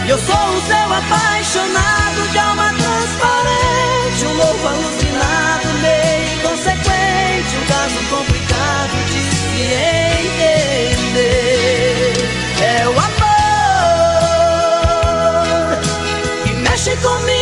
Eu sou o seu apaixonado de alma transparente, um louco alucinado, meio inconsequente, um caso complicado de se entender. É o amor que mexe comigo